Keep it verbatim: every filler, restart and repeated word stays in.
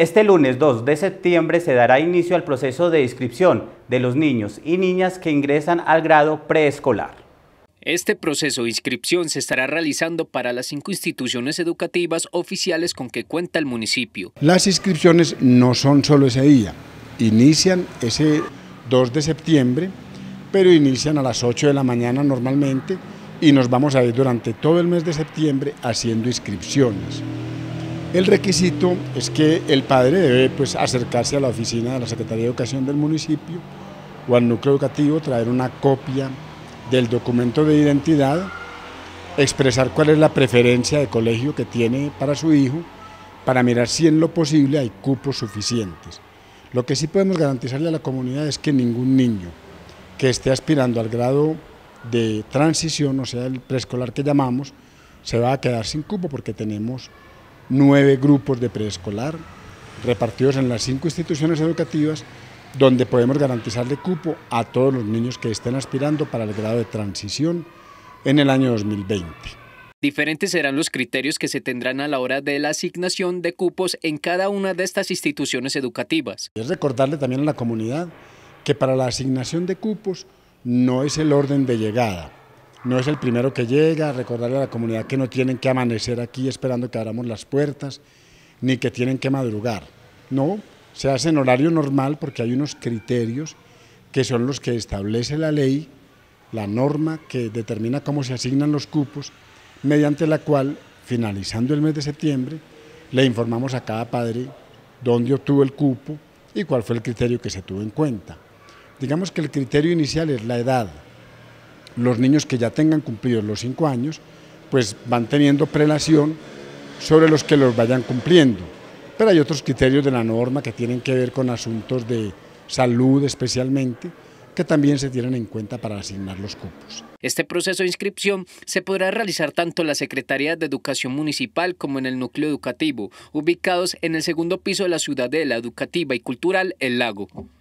Este lunes dos de septiembre se dará inicio al proceso de inscripción de los niños y niñas que ingresan al grado preescolar. Este proceso de inscripción se estará realizando para las cinco instituciones educativas oficiales con que cuenta el municipio. Las inscripciones no son solo ese día, inician ese dos de septiembre, pero inician a las ocho de la mañana normalmente y nos vamos a ir durante todo el mes de septiembre haciendo inscripciones. El requisito es que el padre debe pues, acercarse a la oficina de la Secretaría de Educación del municipio o al núcleo educativo, traer una copia del documento de identidad, expresar cuál es la preferencia de colegio que tiene para su hijo, para mirar si en lo posible hay cupos suficientes. Lo que sí podemos garantizarle a la comunidad es que ningún niño que esté aspirando al grado de transición, o sea, el preescolar que llamamos, se va a quedar sin cupo porque tenemos nueve grupos de preescolar repartidos en las cinco instituciones educativas donde podemos garantizarle cupo a todos los niños que estén aspirando para el grado de transición en el año dos mil veinte. Diferentes serán los criterios que se tendrán a la hora de la asignación de cupos en cada una de estas instituciones educativas. Es recordarle también a la comunidad que para la asignación de cupos no es el orden de llegada, no es el primero que llega, recordarle a la comunidad que no tienen que amanecer aquí esperando que abramos las puertas, ni que tienen que madrugar, no, se hace en horario normal porque hay unos criterios que son los que establece la ley, la norma que determina cómo se asignan los cupos, mediante la cual, finalizando el mes de septiembre, le informamos a cada padre dónde obtuvo el cupo y cuál fue el criterio que se tuvo en cuenta. Digamos que el criterio inicial es la edad. Los niños que ya tengan cumplidos los cinco años, pues van teniendo prelación sobre los que los vayan cumpliendo. Pero hay otros criterios de la norma que tienen que ver con asuntos de salud especialmente, que también se tienen en cuenta para asignar los cupos. Este proceso de inscripción se podrá realizar tanto en la Secretaría de Educación Municipal como en el núcleo educativo, ubicados en el segundo piso de la Ciudadela Educativa y Cultural El Lago.